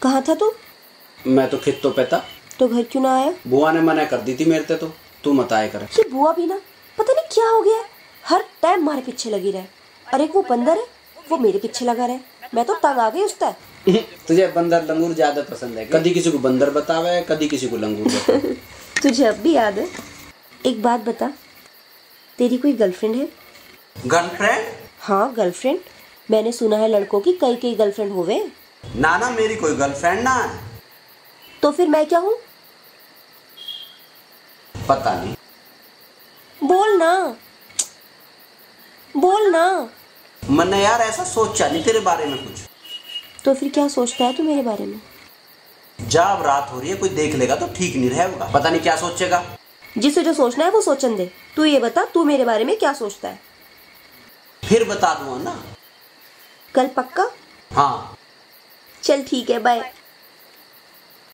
कहाँ था तू? मैं तो खेत तो पे था। तो घर क्यों ना आया? बुआ ने मना कर दी थी मेरे तो तू मत आया कर। ये बुआ भी ना पता नहीं क्या हो गया है, हर टाइम हमारे पीछे लगी रहे। अरे वो बंदर है, वो मेरे पीछे लगा रहे। मैं तो तंग आ गई उससे। तुझे बंदर लंगूर ज्यादा पसंद है। कभी किसी को बंदर बतावे, कभी किसी को लंगूर बतावे। तुझे अब भी याद है? एक बात बता, तेरी कोई गर्लफ्रेंड है? गर्लफ्रेंड? हाँ गर्लफ्रेंड। मैंने सुना है लड़कों की कई कई गर्लफ्रेंड होवे। ना ना, मेरी कोई गर्लफ्रेंड ना है। तो फिर मैं क्या हूँ? पता नहीं। बोल ना, बोल ना। मैंने यार ऐसा सोचा नहीं तेरे बारे में कुछ। तो फिर क्या सोचता है तू मेरे बारे में? जब रात हो रही है कोई देख लेगा तो ठीक नहीं रहेगा। पता नहीं क्या सोचेगा। जिसे जो सोचना है वो सोचन दे। तू ये बता, तू मेरे बारे में क्या सोचता है? फिर बता दूंगा ना। कल पक्का? हाँ चल ठीक है, बाय।